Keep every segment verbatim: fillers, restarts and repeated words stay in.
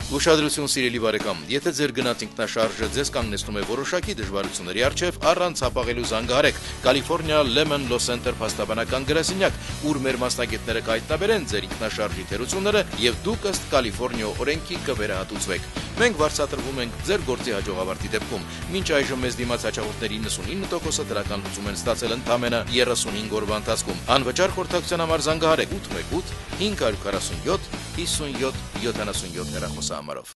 Ուշադրություն սիրելի բարեկամ, եթե ձեր գնած ինքնաշարժը ձեզ կանգնեցնում է որոշակի դժվարությունների առջև, առանց հապաղելու զանգահարեք California Lemon Law Center փաստաբանական գրասենյակ, ուր մեր մասնագետները կհայտնաբերեն ձեր ինքնաշարժի թերությունները եւ դուք ըստ Կալիֆոռնիա օրենքի կվերահատուցվեք։ Մենք վարձատրվում ենք ձեր գործի հաջողավարտի դեպքում։ Մինչ այժմ մեզ դիմաց հաջողողների նվմբոց տոկոսը դրական լուծում են ստացել ընդամենը երեսունհինգ օրվա ընթացքում։ Անվճար խորհրդակցության համար զանգահարեք ութ մեկ ութ հինգ քառասուն յոթ հիսուն յոթ յոթանասուն յոթ հեռախոսահամարով։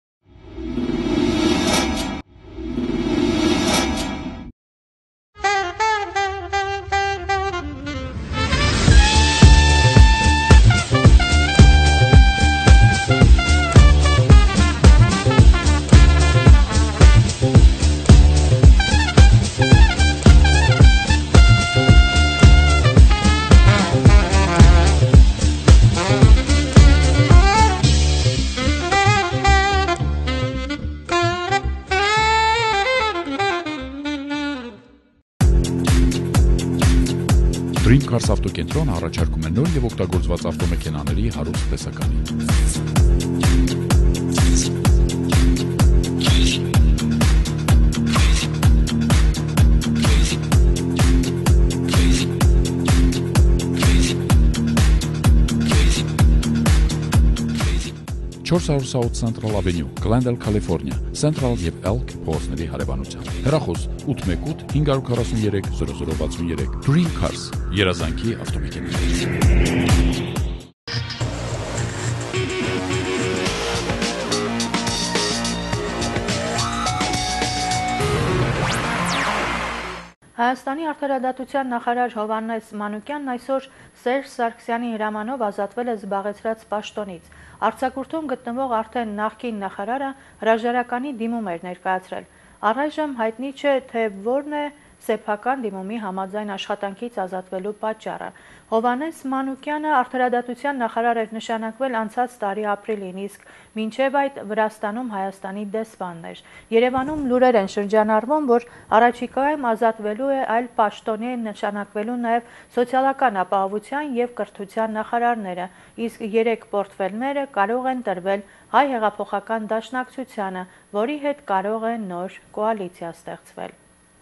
Dream Cars ավտոկենտրոնը առաջարկում է նոր եւ օգտագործված ավտոմեքենաների հարուստ տեսականի։ չորս հարյուր Central Avenue, Glendale, California, Central եւ Elk փողոցների հարևանությամբ։ Հեռախոս ութ մեկ ութ հինգ քառասուն երեք զրո զրո վաթսուն երեք։ Dream Cars, երազանքի ավտոմեքենաներ։ Հայաստանի արդարադատության նախարար Հովհաննես Մանուկյանն այսօր Սերժ Սարգսյանի հրամանով ազատվել է զբաղեցրած պաշտոնից։ Արձակուրդում գտնվող արդեն նախկին նախարարը հրաժարականի դիմում էր ներկայացրել։ Առայժմ հայտնի չէ, թե որն է սեփական դիմումի համաձայն աշխատանքից ազատվելու պատճառը։ Հովհաննես Մանուկյանը արդարադատության նախարար էր նշանակվել անցած տարի ապրիլին, իսկ մինչև այդ Վրաստանում Հայաստանի դեսպանն էր։ Երևանում լուրեր են շրջանառվում, որ առաջիկայում ազատվելու է այլ պաշտոնի նշանակվելու նաև սոցիալական ապահովության եւ կրթության նախարարները, իսկ երեք պորտֆելները կարող են տրվել Հայ հեղափոխական դաշնակցությանը, որի հետ կարող է նոր կոալիցիա ստեղծվել։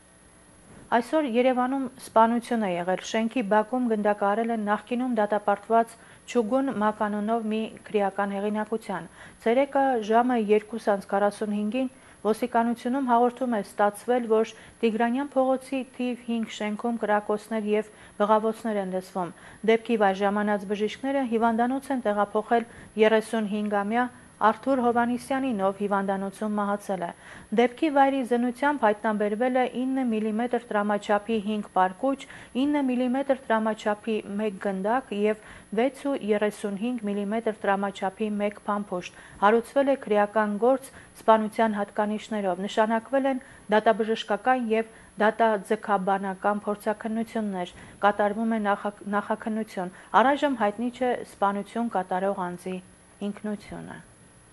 Այսօր Երևանում սպանություն է եղել։ Շենքի բակում գնդակահարել են նախկինում դատապարտված Չուգուն Մականունով մի քրեական հեղինակության։ Ցերեկը ժամը երկու քառասուն հինգին ոստիկանությունում հաղորդում է ստացվել, որ Տիգրանյան փողոցի թիվ հինգ շենքում կրակոցներ եւ բղավոցներ են լսվում։ Դեպքի վայժամանած բժիշկները հիվանդանոց են տեղափոխել երեսունհինգամյա Արթուր Հովհաննիսյանին, ով հիվանդանոցում մահացել է։ Դեպքի վայրի զննությամբ հայտնաբերվել է ինը միլիմետր տրամաչափի հինգ պարկուճ, ինը միլիմետր տրամաչափի մեկ գնդակ եւ վեց ու երեսունհինգ միլիմետր տրամաչափի մեկ փամփուշտ։ Հարուցվել է քրեական գործ սպանության հատկանիշներով, նշանակվել են դատաբժշկական եւ դատաձգաբանական փորձաքննություններ, կատարվում է նախաքննություն։ Առայժմ հայտնի չէ սպանություն կատարող անձի ինքնությունը։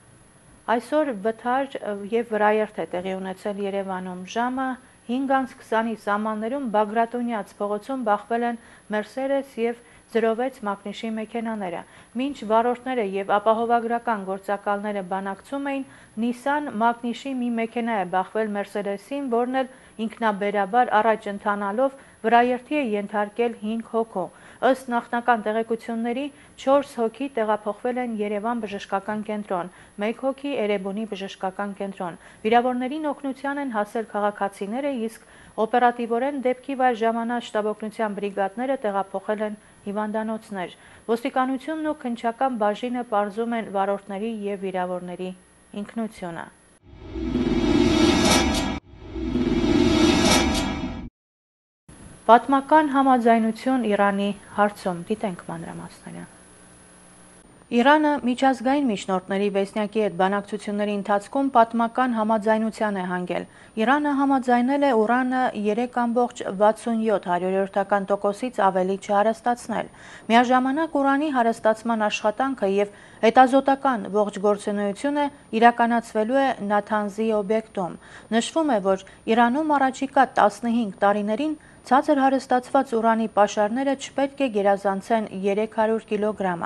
Այսօր վթար եւ վրաերթ է տեղի ունեցել Երևանում։ Ժամը հինգ քսանի սահմաններում Բագրատունյաց փողոցում բախվել են Mercedes եւ զրո վեց մակնիշի մեքենաները։ Մինչ վարորդները եւ ապահովագրական գործակալները բանակցում էին, Nissan մակնիշի մի մեքենա է բախվել Mercedes-ին, որն էլ ինքնաբերաբար առաջ ընթանալով վրաերթի է ենթարկել հինգ հոգու։ Ըստ նախնական տեղեկությունների չորս հոգի տեղափոխվել են Երևան բժշկական կենտրոն, մեկ հոգի Էրեբունի բժշկական կենտրոն։ Վիրավորներին օգնության են հասել քաղաքացիները, իսկ օպերատիվորեն դեպքի վայր ժամանած շտաբօգնության բրիգադները տեղափոխել են հիվանդանոցներ։ Ոստիկանությունն ու քննչական բաժինը պարզում են վարորդների եւ վիրավորների ինքնությունը։ Պատմական համաձայնություն Իրանի հարցում, դիտենք մանրամասները։ Իրանը միջազգային միջնորդների վեցնյակի հետ բանակցությունների ընթացքում պատմական համաձայնության է հանգել։ Իրանը համաձայնել է ուրանը երեք կόμma վաթսունյոթ տոկոսից ավելի չհարստացնել։ Միաժամանակ ուրանի հարստացման աշխատանքը եւ հետազոտական ողջ գործունեությունը իրականացվելու է Նաթանզի օբյեկտում։ Նշվում է, որ Իրանում առաջիկա տասնհինգ տարիներին ցածր հարստացված ուրանի պաշարները չպետք է գերազանցեն երեք հարյուր կիլոգրամը։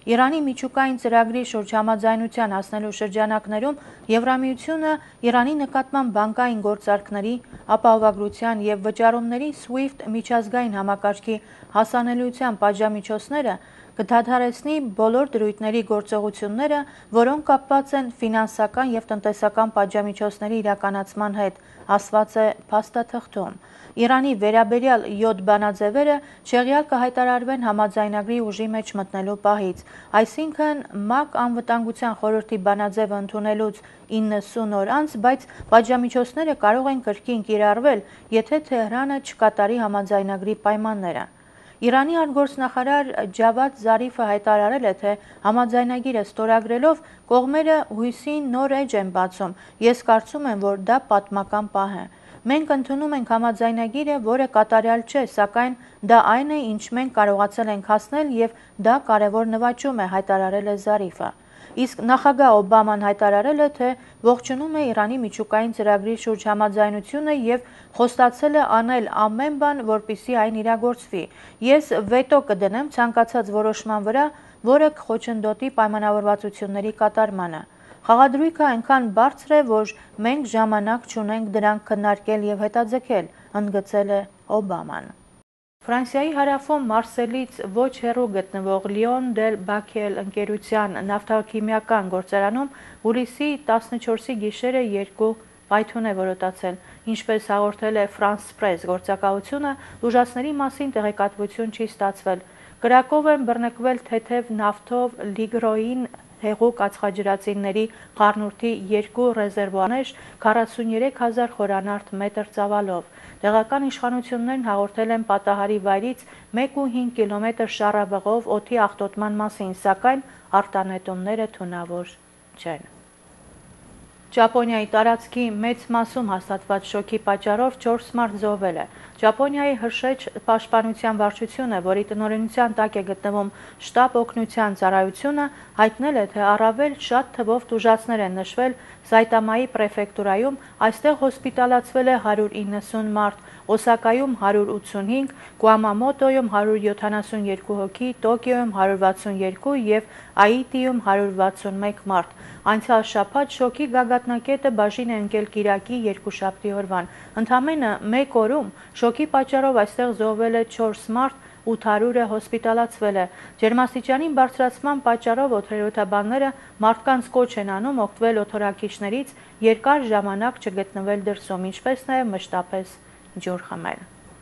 Իրանի միջուկային ծրագրի շուրջ համաձայնության հասնելու շրջանակներում Եվրամիությունը Իրանի նկատմամբ բանկային գործարքների, ապահովագրության և վճարումների SWIFT միջազգային համակարգի հասանելիության պատժամիջոցները կդադարեցնի բոլոր դրույթների գործողությունները, որոնք կապված են ֆինանսական և տնտեսական պատժամիջոցների իրականացման հետ, ասված է փաստաթղթում։ Իրանի վերաբերյալ յոթ բանաձևերը չեղյալ կհայտարարվեն համաձայնագրի ուժի մեջ մտնելու պահից, այսինքն ՄԱԿ Անվտանգության խորհրդի բանաձևը ընդունելուց իննսուն օր անց, բայց պատժամիջոցները կարող են կրկին կիրառվել, եթե Թեհրանը չկատարի համաձայնագրի պայմանները։ Իրանի արտգործնախարար Ջավադ Զարիֆը հայտարարել է, թե համաձայնագիրը ստորագրելով կողմերը հույսին նոր էջ են բացում։ Ես կարծում եմ, որ դա պատմական պահ է։ Մենք ընդունում ենք համաձայնագիրը, որը կատարյալ չէ, սակայն դա այն է, ինչ մենք կարողացել ենք հասնել, եւ դա կարևոր նվաճում է, հայտարարել է Զարիֆը։ Իսկ նախագահ Օբաման հայտարարել է, թե ողջունում է Իրանի միջուկային ծրագրի շուրջ համաձայնությունը եւ խոստացել է անել ամեն բան, որպեսզի այն իրագործվի։ Ես վետո կդնեմ ցանկացած որոշման վրա, որը կխոչընդոտի պայմանավորվածությունների կատարմանը։ Խաղադրույքը այնքան բարձր է, որ մենք ժամանակ չունենք դրանք քննարկել եւ հետաձգել, ընդգծել է Օբաման։ Ֆրանսիայի հարավում Մարսելից ոչ հեռու գտնվող Լիոն դել Բաքել ընկերության նավթաքիմիական գործարանում հուլիսի տասնչորսի գիշերը երկու պայթուն է որոտացել, ինչպես հաղորդել է France Press գործակալությունը, ուժասների մասին տեղեկատվություն չի ստացվել։ Կրակով են բռնկվել թեթև նավթով լիգրոին հեղուկ ածխաջրածինների խառնուրդի երկու ռեզերվուարներ քառասուններեք հազար խորանարդ մետր ծավալով։ Տեղական իշխանություններն հաղորդել են պատահարի վայրից մեկ ու հինգ կիլոմետր շառավղով օդի աղտոտման մասին, սակայն արտանետումները թունավոր չեն։ Ճապոնիայի տարածքի մեծ մասում հաստատված շոկի պատճառով չորս մարդ զոհվել է։ Ճապոնիայի հրշեջ պաշտպանության վարչությունը, որի տնօրինության տակ է գտնվում շտաբ օգնության ծառայությունը, հայտնել է, թե առավել շատ թվով տուժածներ են նշվել Սայտամայի պրեֆեկտուրայում, այստեղ հոսպիտալացվել է հարյուր իննսուն մարդ, Օսակայում հարյուր ութսունհինգ, Կուամամոտոյում հարյուր յոթանասունյոթ հոգի, Տոկիոյում հարյուր վաթսունյոթ եւ Աիտիում հարյուր վաթսունմեկ մարդ։ Անցյալ շաբաթ շոկի գագաթնակետը բաժին է ընկել կիրակի երկուշաբթի օրվան։ Ընդամենը մեկ օրում շոկի պատճառով այստեղ զոհվել է չորս մարդ, ութ հարյուրը հոսպիտալացվել է։ Ջերմաստիճանի բարձրացման պատճառով օդերոթաբանները մարդկանց կոչ են անում օգտվել օդորակիչներից, երկար ժամանակ չգտնվել դրսում, ինչպես նաև մշտապես ջուր խմել։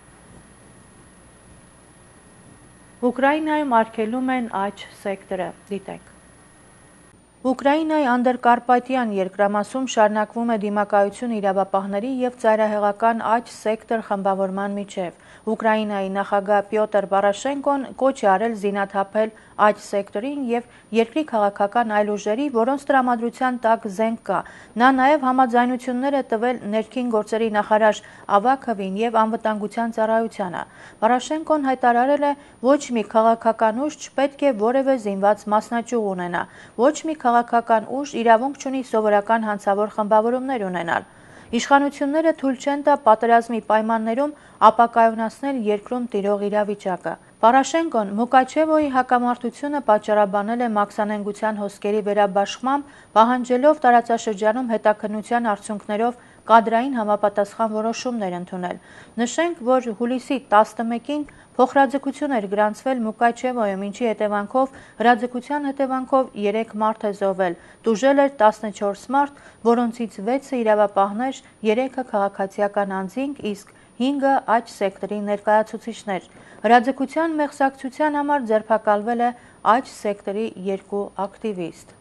Ուկրաինայում արգելում են աջ սեկտորը, դիտենք։ Ուկրաինայի անդրկարպատյան երկրամասում շարունակվում է դիմակայություն իրավապահների և ծայրահեղական աջ սեկտոր խմբավորման միջև։ Ուկրաինայի նախագահ Պյոտր Պորոշենկոն կոչ է արել զինաթափել աջ սեկտորին և երկրի քաղաքական այլ ուժերի, որոնց տրամադրության տակ զենք կա։ Նա նաև համաձայնություններ է տվել ներքին գործերի նախարար Ավաքովին և անվտանգության ծառայությանը։ Պորոշենկոն հայտարարել է, ոչ մի քաղաքական ուժ չպետք է որևէ զինված մասնաճյուղ ունենա, ոչ մի քաղաքական ուժ իրավունք չունի սովորական հանցավոր խմբավորումներ ունենալ։ Իշխանությունները թույլ չեն տա պատերազմի պայմաններում ապակայունացնել երկրում տիրող իրավիճակը։ Պորոշենկոն Մուկաչևոյի հակամարտությունը պատճառաբանել է մաքսանենգության հոսքերի վերաբաշխմամբ, պահանջելով տարածաշրջանում հետաքննության արդյունքներով կադրային համապատասխան որոշումներ ընդունել։ Նշենք, որ հուլիսի տասնմեկին փոխհրաձգություն էր գրանցվել Մուկաչևոյում, ինչի հետևանքով հրաձգության հետևանքով երեք մարդ է զոհվել, տուժել էր տասնչորս մարդ, որոնցից վեցը իրավապահներ, երեքը քաղաքացիական անձինք, իսկ հինգը աջ սեկտորի ներկայացուցիչներ։ Հրաձգության մեղսակցության համար ձերբակալվել է աջ սեկտորի երկու ակտիվիստ։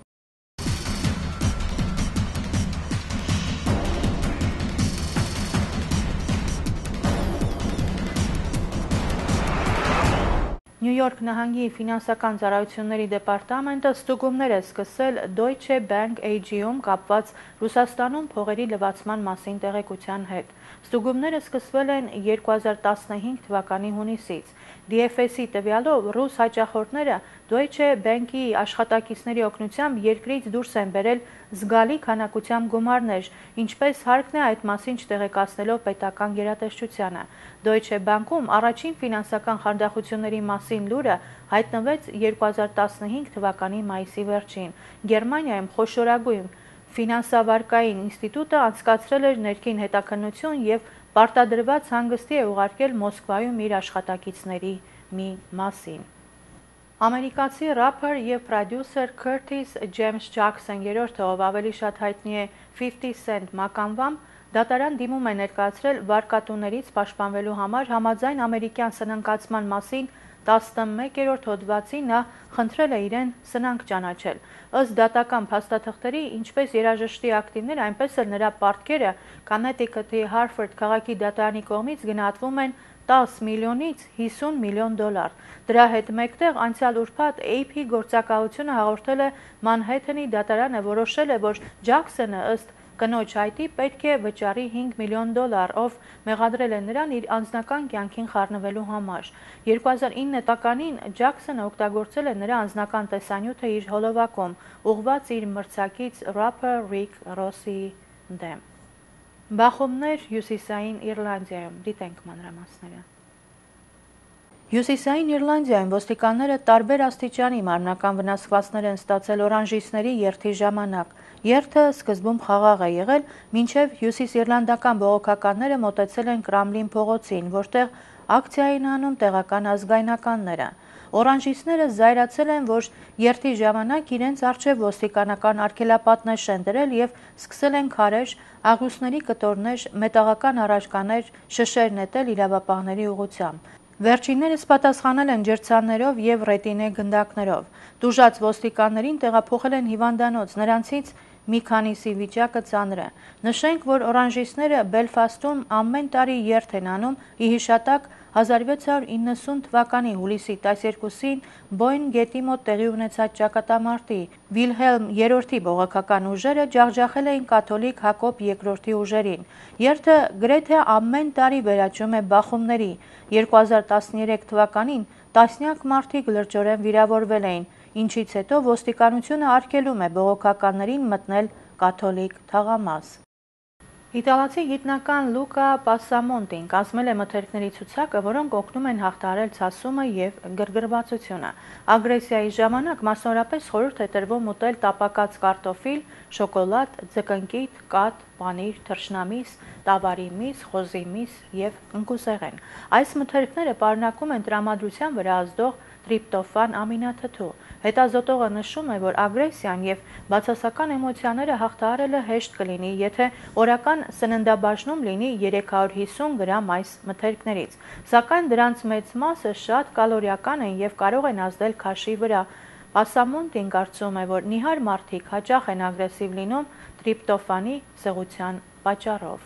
Նյու Յորք նահանգի ֆինանսական ծառայությունների դեպարտամենտը ստուգումներ է սկսել Deutsche Bank A G-ում կապված Ռուսաստանում փողերի լվացման մասին տեղեկության հետ։ Ստուգումները սկսվել են երկու հազար տասնհինգ թվականի հունիսից։ Դի էֆ էս-ի տվյալով ռուս հաճախորդները Deutsche Bank-ի աշխատակիցների օգնությամբ երկրից դուրս են բերել զգալի քանակությամբ գումարներ, ինչպես հարկն է այդ մասին չտեղեկացնելով պետական գերատեսչությանը։ Deutsche Bank-ում առաջին ֆինանսական խարդախությունների մասին լուրը հայտնվեց երկու հազար տասնհինգ թվականի մայիսի վերջին։ Գերմանիայում խոշորագույն ֆինանսավարկային ինստիտուտը անցկացրել էր ներքին հետաքննություն եւ պարտադրված հանգստի է ուղարկել Մոսկվայում իր աշխատակիցների մի մասին։ Ամերիկացի ռափեր եւ պրոդյուսեր Քըրթիս Ջեյմս Ջաքսոն երրորդը, ով ավելի շատ հայտնի է fifty cent մականվամբ, դատարան դիմում է ներկայացրել վարկատուներից պաշտպանվելու համար համաձայն ամերիկյան սնանկացման մասին տասնմեկերորդ հոդվածի նա խնդրել է իրեն սնանկ ճանաչել։ Ըստ դատական փաստաթղթերի, ինչպես երաժշտի ակտիվներ, այնպես էլ նրա պարտքերը Connecticut-ի Hartford քաղաքի դատարանի կողմից գնահատվում են տասը միլիոնից հիսուն միլիոն դոլար։ Դրա հետ մեկտեղ անցյալ ուրբաթ A P գործակալությունը հաղորդել է Մանհեթենի դատարանը որոշել է, որ Ջաքսոնը ըստ կնոջ հայտի պետք է վճարի հինգ միլիոն դոլար, ով մեղադրել է նրան իր անձնական կյանքին խառնվելու համար։ երկու հազար ինը թվականին Ջաքսոնը օգտագործել է նրա անձնական տեսանյութը իր հոլովակում, ուղղված իր մրցակից ռափեր Ռիկ Ռոսիի դեմ։ Բախումներ Հյուսիսային Իռլանդիայում, դիտենք մանրամասները։ Հյուսիսային Իռլանդիայում ոստիկանները տարբեր աստիճանի մարմնական վնասվածքներ են ստացել օրանժիստների երթի ժամանակ։ Երթը սկզբում խաղաղ է եղել, մինչև հյուսիսիռլանդական բողոքականները մոտեցել են Կրամլին փողոցին, որտեղ ակցիա էին անում տեղական ազգայնականները։ Օրանժիստները զայրացել են, որ երթի ժամանակ իրենց առջև ոստիկանական արգելապատներ են դրել եւ սկսել են քարեր, աղյուսների կտորներ, մետաղական առարկաներ, շշեր նետել իրավապահների ուղղությամբ։ Վերջիններս պատասխանել են ջրցաններով եւ ռետինե գնդակներով։ Տուժած ոստիկաններին տեղափոխել են հիվանդանոց, նրանցից մի քանիսի վիճակը ծանր է։ Նշենք, որ օրանժիստները Բելֆաստում ամեն տարի երթ են անում ի հիշատակ հազար վեց հարյուր իննսուն թվականի հուլիսի տասներկուսին Բոյն գետի մոտ տեղի ունեցած ճակատամարտի։ Վիլհելմ երրորդի բողոքական ուժերը ջախջախել էին կաթոլիկ Հակոբ երկրորդի ուժերին։ Երթը գրեթե ամեն տարի վերաճում է բախումների։ երկու հազար տասներեք թվականին տասնյակ մարդիկ լրջորեն վիրավորվել էին, ինչից հետո ոստիկանությունը արգելում է բողոքականներին մտնել կաթոլիկ թաղամաս։ Իտալացի գիտնական Լուկա Պասամոնտին կազմել է մթերքների ցուցակը, որոնք օգնում են հաղթահարել ցասումը եւ գրգռվածությունը։ Ագրեսիայի ժամանակ մասնավորապես խորհուրդ է տրվում ուտել տապակած կարտոֆիլ, շոկոլադ, ձկնկիթ, կաթ, պանիր, թռչնամիս, տավարի միս, խոզի միս եւ ընկուզեղեն։ Այս մթերքները պարունակում են տրամադրության վրա ազդող տրիպտոֆան ամինաթթու։ Հետազոտողը նշում է, որ ագրեսիան եւ բացասական էմոցիաները հաղթահարելը հեշտ կլինի, եթե օրական սննդաբաժնում լինի երեք հարյուր հիսուն գրամ այս մթերքներից, սակայն դրանց մեծ մասը շատ կալորիական են եւ կարող են ազդել քաշի վրա։ Պասամոնտին կարծում է, որ նիհար մարդիկ հաճախ են ագրեսիվ լինում տրիպտոֆանի սղության պատճառով։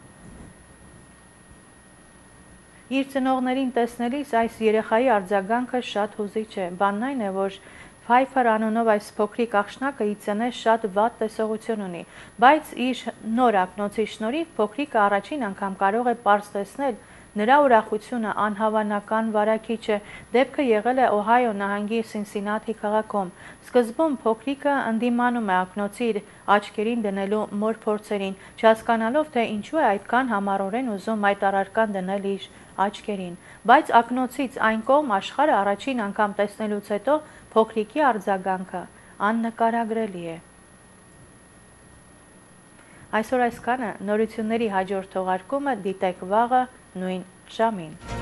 Իր ծնողներին տեսնելիս այս երեխայի արձագանքը շատ հուզիչ է։ Բանն այն է, որ Փայֆեր անունով այս փոքրիկ աղջնակը ի ծնե շատ վատ տեսողություն ունի, բայց իր նոր ակնոցի շնորհիվ փոքրիկը առաջին անգամ կարող է պարզ տեսնել նրա ուրախությունը անհավանական վարակիչ է։ Դեպքը եղել է Օհայո նահանգի Սինսինաթի քաղաքում։ Սկզբում փոքրիկը ընդդիմանում է ակնոցի իր աչքերին դնելու մոր փորձերին, չհասկանալով, թե ինչու է այդքան համառորեն ուզում այդ առարկան դնել իր աչքերին, բայց ակնոցից այն կողմ աշխարհը առաջին անգամ տեսնելուց հետո փոքրիկի արձագանքը աննկարագրելի է։ Այսօր այսքանը, նորությունների հաջորդ թողարկումը դիտեք վաղը նույն ժամին։